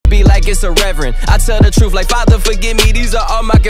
be like it's a reverend. I tell the truth like, Father, forgive me, these are all my